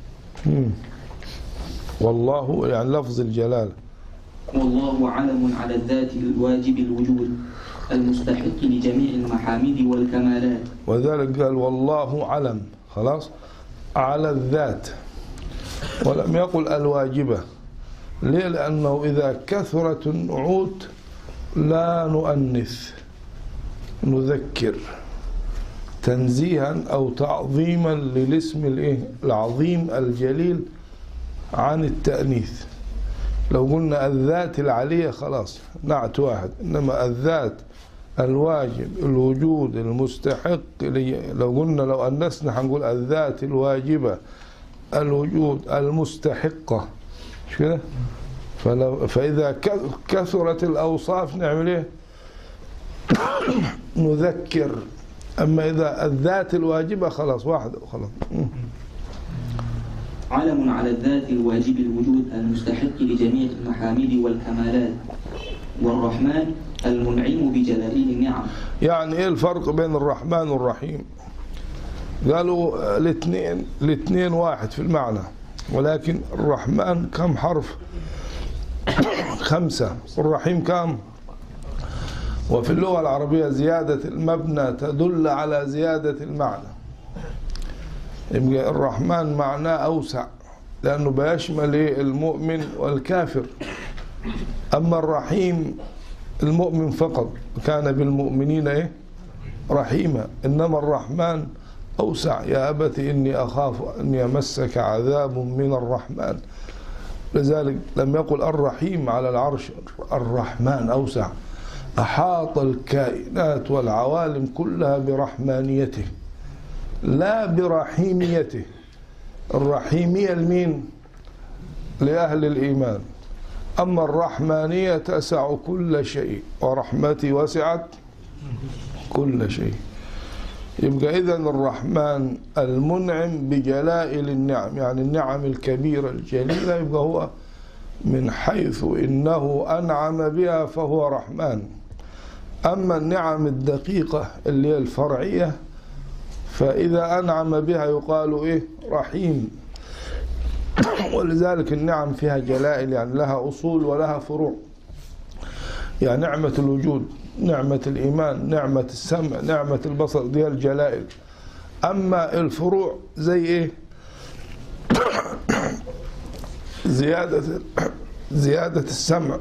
والله يعني لفظ الجلال. والله علم على الذات الواجب الوجود المستحق لجميع المحامد والكمالات. وذلك قال والله علم خلاص على الذات، ولم يقل الواجبة. ليه؟ لأنه إذا كثرت النعوت لا نؤنث، نذكر تنزيها أو تعظيما للاسم العظيم الجليل عن التأنيث. لو قلنا الذات العلية خلاص نعت واحد، إنما الذات الواجب الوجود المستحق، لو قلنا لو أنسنا هنقول الذات الواجبة الوجود المستحقة، مش كده؟ فإذا كثرت الأوصاف نعمل إيه؟ نذكر. أما إذا الذات الواجبة خلاص واحدة خلاص. علم على الذات الواجب الوجود المستحق لجميع المحامد والكمالات. والرحمن المنعم بجلائل النعم. يعني إيه الفرق بين الرحمن والرحيم؟ قالوا الاثنين واحد في المعنى، ولكن الرحمن كم حرف؟ 5. والرحيم كم؟ وفي اللغة العربية زيادة المبنى تدل على زيادة المعنى. يبقى الرحمن معناه أوسع لأنه بيشمل المؤمن والكافر، أما الرحيم المؤمن فقط، كان بالمؤمنين رحيما، إنما الرحمن أوسع. يا أبت إني أخاف أن يمسك عذاب من الرحمن، لذلك لم يقل الرحيم على العرش، الرحمن أوسع. أحاط الكائنات والعوالم كلها برحمانيته لا برحيميته. الرحيمية لمين؟ لأهل الإيمان. أما الرحمانية تسع كل شيء ورحمتي وسعت كل شيء. يبقى إذن الرحمن المنعم بجلائل النعم، يعني النعم الكبيرة الجليلة، يبقى هو من حيث إنه أنعم بها فهو رحمن. أما النعم الدقيقة اللي هي الفرعية فإذا أنعم بها يقال إيه؟ رحيم. ولذلك النعم فيها جلائل، يعني لها أصول ولها فروع. يعني نعمة الوجود، نعمة الإيمان، نعمة السمع، نعمة البصر، دي الجلائل. أما الفروع زي إيه؟ زيادة السمع،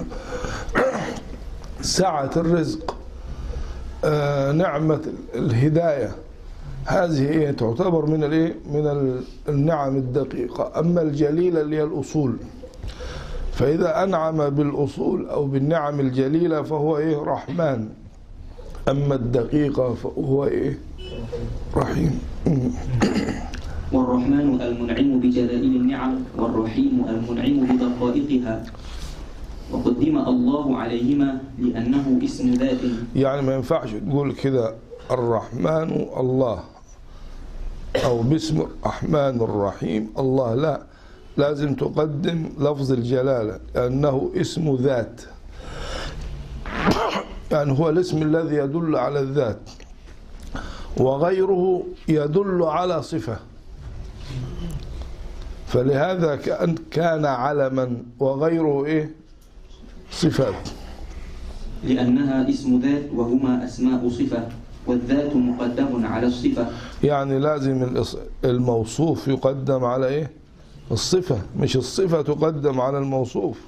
سعة الرزق، نعمة الهداية، هذه هي تعتبر من الايه؟ من النعم الدقيقة. أما الجليلة اللي هي الأصول، فإذا أنعم بالأصول أو بالنعم الجليلة فهو إيه؟ رحمن. أما الدقيقة فهو إيه؟ رحيم. والرحمن المنعم بجلائل النعم، والرحيم المنعم بدقائقها، وقدم الله عليهما لأنه اسم ذات. يعني ما ينفعش تقول كده الرحمن الله أو باسم الرحمن الرحيم الله، لا، لازم تقدم لفظ الجلالة لأنه اسم ذات، يعني هو الاسم الذي يدل على الذات، وغيره يدل على صفة، فلهذا كان علما وغيره إيه؟ صفات. لأنها اسم ذات وهما أسماء صفة، والذات مقدم على الصفة. يعني لازم الموصوف يقدم على إيه؟ الصفة، مش الصفة تقدم على الموصوف.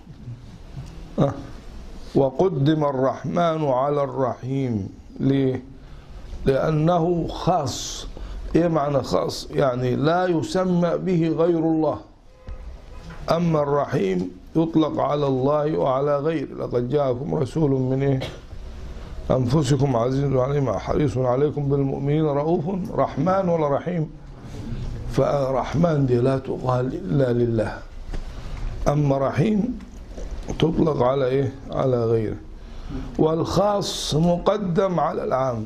وقدم الرحمن على الرحيم. ليه؟ لأنه خاص. إيه معنى خاص؟ يعني لا يسمى به غير الله. أما الرحيم يطلق على الله وعلى غيره. لقد جاءكم رسول من إيه؟ أنفسكم عزيز عليكم حريص عليكم بالمؤمنين رؤوف رحمن ولا رحيم؟ فرحمن دي لا تقال إلا لله. أما رحيم تطلق على إيه؟ على غيره. والخاص مقدم على العام.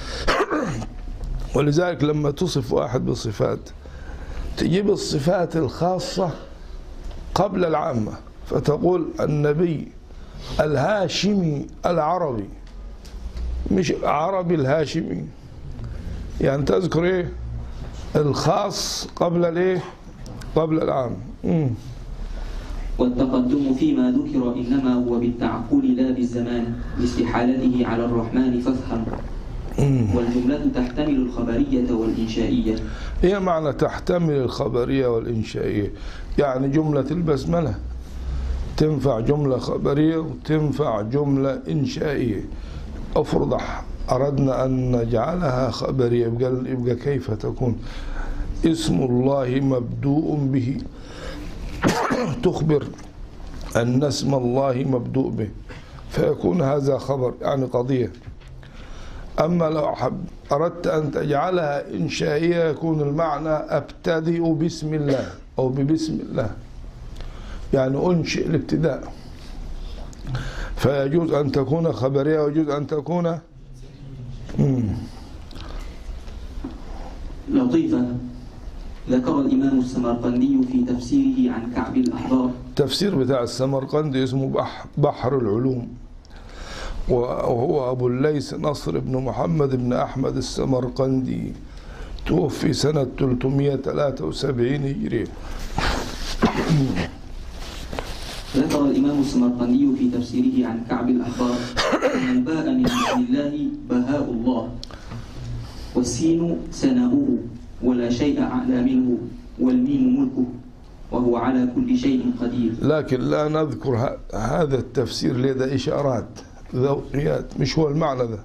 ولذلك لما تصف واحد بصفات تجيب الصفات الخاصة قبل العامة، فتقول النبي الهاشمي العربي، مش عربي الهاشمي، يعني تذكر ايه؟ الخاص قبل الايه؟ قبل العام. والتقدم فيما ذكر إنما هو بالتعقل لا بالزمان لاستحالته على الرحمن فافهم. والجملة تحتمل الخبرية والإنشائية. ايه معنى تحتمل الخبرية والإنشائية؟ يعني جملة البسملة تنفع جملة خبرية وتنفع جملة إنشائية. أفرض أردنا أن نجعلها خبرية، يبقى كيف تكون؟ اسم الله مبدوء به، تخبر أن اسم الله مبدوء به، فيكون هذا خبر، يعني قضية. أما لو أردت أن تجعلها إنشائية يكون المعنى أبتدئ باسم الله أو ببسم الله، يعني أنشئ الابتداء، فيجوز أن تكون خبرية ويجوز أن تكون لطيفة. ذكر الإمام السمرقندي في تفسيره عن كعب الأحبار. تفسير بتاع السمرقندي اسمه بحر العلوم، وهو أبو الليث نصر بن محمد بن أحمد السمرقندي، توفي سنة 373 هجرية. ذكر الإمام السمرقندي في تفسيره عن كعب الأحبار أن الباء من بسم الله بهاء الله، والسين سناؤه ولا شيء أعلى منه، والميم ملكه وهو على كل شيء قدير. لكن لا نذكر هذا التفسير لدى إشارات ذوقيات، مش هو المعنى ذا.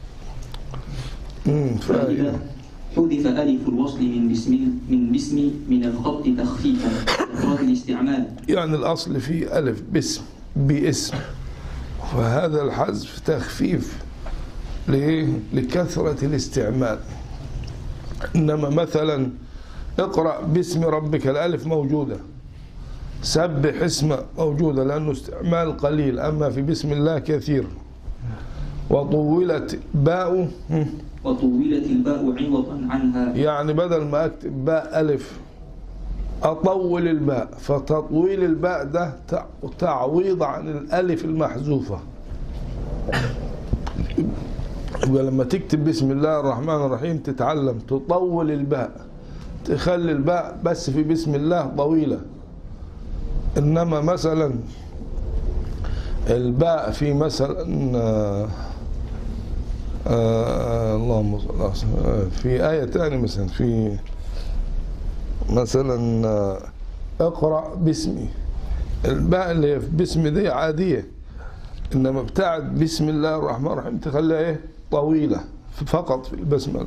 فإذا حذف ألف الوصل من الخط تخفيفا لإفراد الاستعمال. يعني الأصل فيه ألف باسم فهذا الحذف تخفيف لكثرة الاستعمال. إنما مثلا اقرأ باسم ربك، الألف موجودة، سبح اسمه موجودة لأنه استعمال قليل، أما في بسم الله كثير. وطولت باء، وطولت الباء عوضا عنها، يعني بدل ما أكتب باء ألف أطول الباء، فتطويل الباء ده تعويض عن الألف المحذوفة. يبقى لما تكتب بسم الله الرحمن الرحيم تتعلم تطول الباء، تخلي الباء بس في بسم الله طويلة. إنما مثلا الباء في مثلا اللهم صل على سيدنا، في آية تانية مثلا في مثلا اقرأ باسمي، الباء اللي في باسم دي عادية، إنما بتاعت بسم الله الرحمن الرحيم تخليها إيه طويلة فقط في البسملة.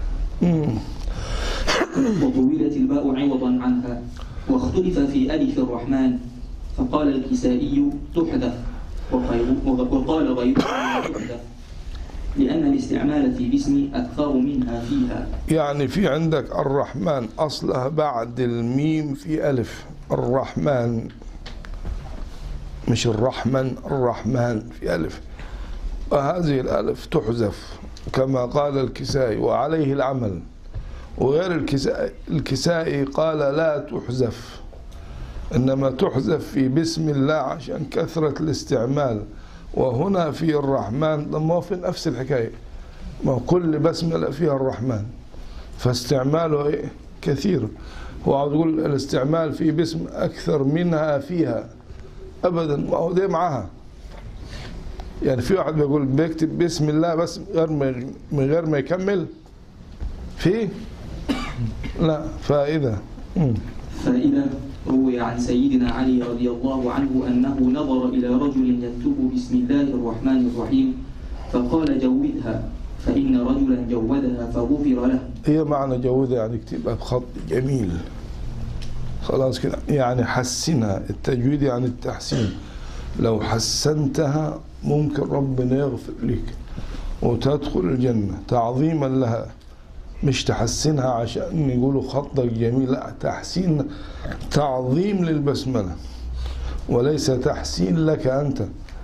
وطولت الباء عوضا عنها. واختلف في ألف الرحمن، فقال الكسائي تحذف، وقال غيره تحذف، لأن الاستعمال في باسم أكثر منها فيها. يعني في عندك الرحمن أصلها بعد الميم في ألف، الرحمن مش الرحمن، الرحمن في ألف، وهذه الألف تحذف كما قال الكسائي وعليه العمل. وغير الكسائي قال لا تحذف، إنما تحذف في بسم الله عشان كثرة الاستعمال. وهنا في الرحمن ما في نفس الحكاية، ما كل بسملة فيها الرحمن، فاستعماله كثير. هو عاوز يقول الاستعمال في بسم أكثر منها فيها أبدا، ما هو ده معها. يعني في واحد بيقول بيكتب بسم الله بس من غير ما يكمل فيه لا فائدة. فائدة. روي عن سيدنا علي رضي الله عنه أنه نظر إلى رجل يكتب بسم الله الرحمن الرحيم فقال جودها، فإن رجلا جودها فغفر له. هي معنى جودها يعني اكتبها بخط جميل خلاص كده، يعني حسنها. التجويد يعني التحسين، لو حسنتها ممكن ربنا يغفر لك وتدخل الجنة تعظيما لها، مش تحسنها عشان يقولوا خطك جميل، لا، تحسين تعظيم للبسملة وليس تحسين لك أنت.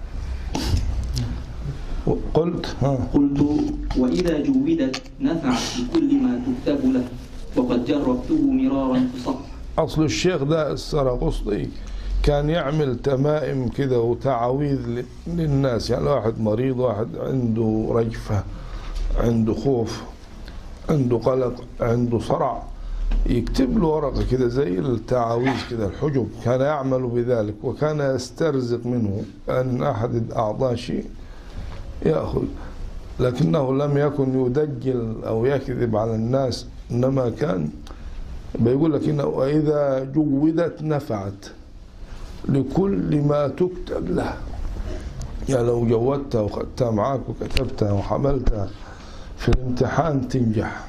قلت وإذا جودت نفعت بكل ما تكتب له، وقد جربته مرارا فصح. أصل الشيخ ده السرقسطي كان يعمل تمائم كده وتعاويذ للناس، يعني واحد مريض، واحد عنده رجفة، عنده خوف، عنده قلق، عنده صرع، يكتب له ورقة كده زي التعاويذ كده، الحجب، كان يعمل بذلك وكان يسترزق منه أن أحد أعطاه شيء يأخذ، لكنه لم يكن يدجل أو يكذب على الناس، إنما كان بيقول لك إنه وإذا جودت نفعت لكل ما تكتب له. يعني لو جودتها وخدتها معاك وكتبتها وحملتها في الامتحان تنجح،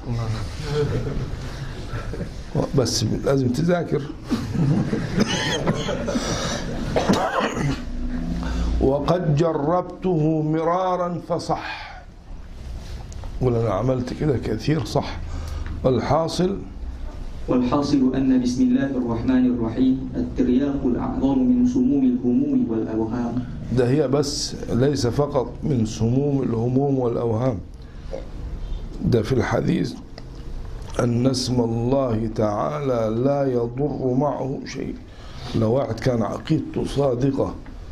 بس لازم تذاكر. وقد جربته مرارا فصح، ولا عملت كده كثير صح. والحاصل أن بسم الله الرحمن الرحيم الترياق الأعظم من سموم الهموم والأوهام. ده هي بس ليس فقط من سموم الهموم والأوهام، ده في الحديث أن اسم الله تعالى لا يضر معه شيء. لو واحد كان عقيدته صادقة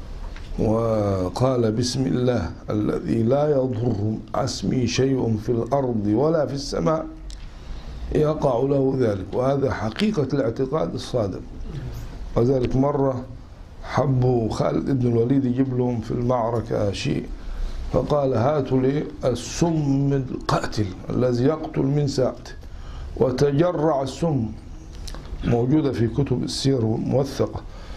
وقال بسم الله الذي لا يضر مع اسمه شيء في الأرض ولا في السماء يقع له ذلك، وهذا حقيقة الاعتقاد الصادق. وذلك مرة حبوا خالد بن الوليد يجيب لهم في المعركة شيء، فقال هاتوا لي السم القاتل الذي يقتل من ساعته، وتجرع السم، موجودة في كتب السير الموثقة،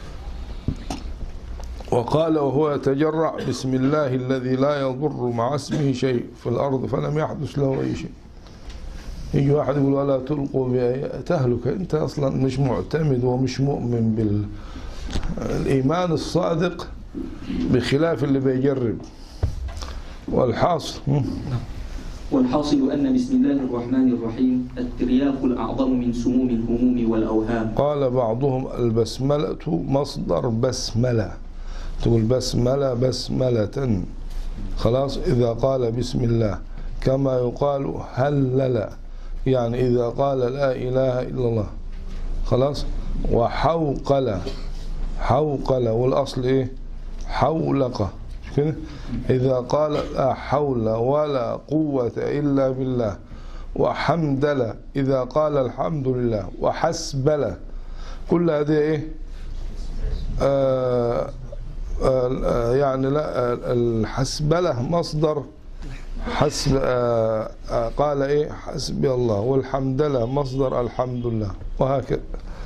وقال وهو يتجرع بسم الله الذي لا يضر مع اسمه شيء في الأرض فلم يحدث له أي شيء. يجي واحد يقول ولا تلقوا تهلك، أنت أصلا مش معتمد ومش مؤمن بالإيمان الصادق بخلاف اللي بيجرب. والحاصل والحاصل أن بسم الله الرحمن الرحيم الترياق الأعظم من سموم الهموم والأوهام. قال بعضهم البسملة مصدر بسملة، تقول بسملة بسملة خلاص إذا قال بسم الله، كما يقال هلل يعني إذا قال لا إله إلا الله خلاص. وحوقل حوقل والأصل إيه حولقة كده، إذا قال لا حول ولا قوة إلا بالله. وحمدل إذا قال الحمد لله. وحسبل كل هذه إيه يعني لا الحسبلة مصدر حسب قال إيه حسبي الله. والحمدلة مصدر الحمد لله وهكذا.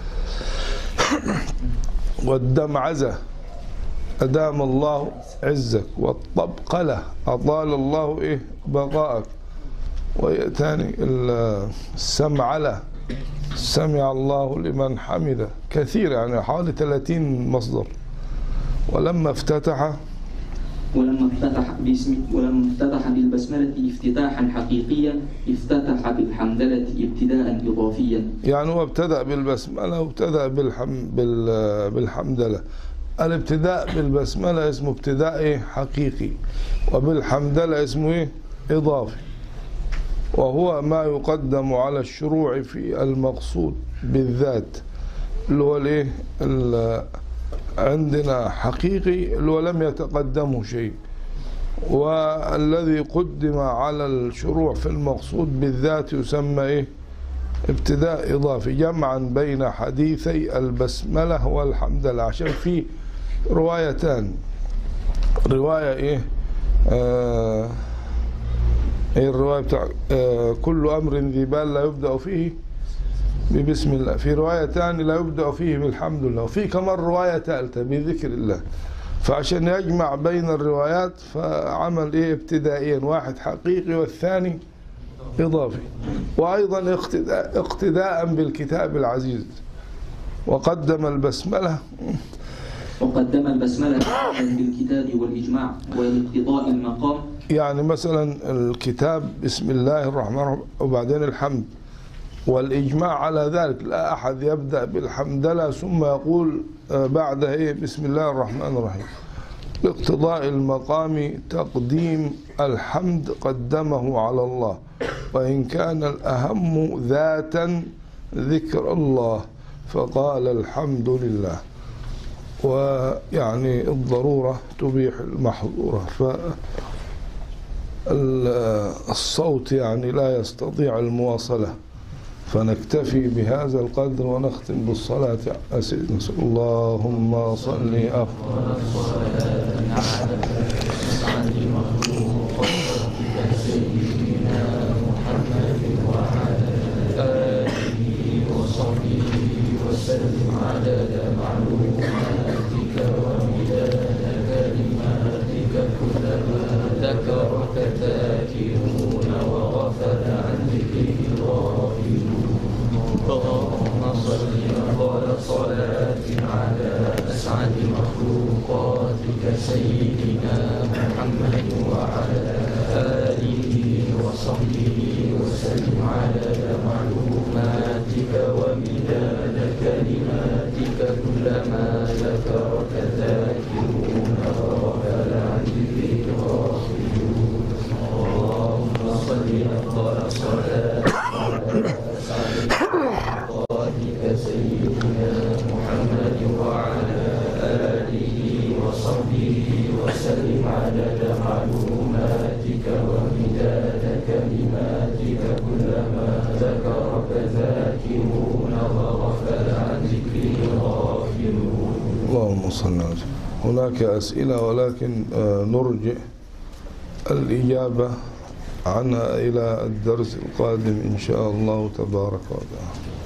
والدمعزة أدام الله عزك. والطبقلة أطال الله إيه بقاءك. ويأتاني السمعلة سمع الله لمن حمده كثير يعني حوالي 30 مصدر. ولما افتتح بالبسملة افتتاحا حقيقيا افتتح بالحمدلة ابتداء إضافيا. يعني هو ابتدأ بالبسملة وابتدأ بالحمدلة. الابتداء بالبسملة اسمه ابتداء إيه حقيقي، وبالحمدلة اسمه إيه إضافي، وهو ما يقدم على الشروع في المقصود بالذات اللي هو الإيه عندنا حقيقي اللي هو لم يتقدمه شيء، والذي قدم على الشروع في المقصود بالذات يسمى إيه ابتداء إضافي، جمعا بين حديثي البسملة والحمدلة. عشان في روايتان، رواية إيه الرواية بتاع كل أمر ذي بال لا يبدأ فيه ببسم الله، في رواية ثانية لا يبدأ فيه بالحمد لله، وفي كمان رواية ثالثة بذكر الله. فعشان يجمع بين الروايات فعمل إيه ابتدائيا، واحد حقيقي والثاني إضافي. وأيضا اقتداء بالكتاب العزيز. وقدم البسملة بالكتاب والإجماع والاقتضاء المقام. يعني مثلا الكتاب بسم الله الرحمن الرحيم وبعدين الحمد، والإجماع على ذلك. لا أحد يبدأ بالحمدلة ثم يقول بعدها إيه بسم الله الرحمن الرحيم. لاقتضاء المقام تقديم الحمد قدمه على الله، وإن كان الأهم ذاتا ذكر الله فقال الحمد لله. ويعني الضرورة تبيح المحظورة، فالصوت يعني لا يستطيع المواصلة، فنكتفي بهذا القدر ونختم بالصلاة على سيدنا. اللهم صل أفضل الصلاة على أسعد مخلوقاتك سيدنا محمد وعلى آله وصحبه وسلم عدد معلوماتك ومداد كلماتك كلما ذكرك ذاكرون وغفل عن ذكره غافلون. اللهم صل أفضل صلاة على أسعد مخلوقاتك سيدنا محمد وعلى آله وصحبه وسلم عدد معلوماتك ومداد كلماتك كلما ذكرك ذاكرون وغفل عن ذكرك غافلون. اللهم صل أفضل صلاة على أسعد مخلوقاتك سيدنا محمد وعلى آله وصحبه وسلم عدد معلوماتك ومداد كلماتك كلما ذكرك ذاكرون وغفل عن ذكره غافلون. اللهم صل على سيدنا. هناك أسئلة ولكن نرجع الإجابة عنها إلى الدرس القادم إن شاء الله تبارك وتعالى.